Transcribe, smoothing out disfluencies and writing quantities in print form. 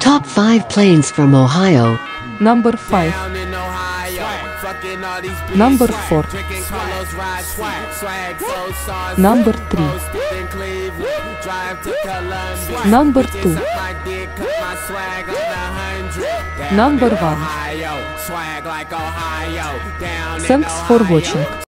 Top 5 planes from Ohio. Number 5. Number 4. Number 3. Number 2. Number 1. Thanks for watching.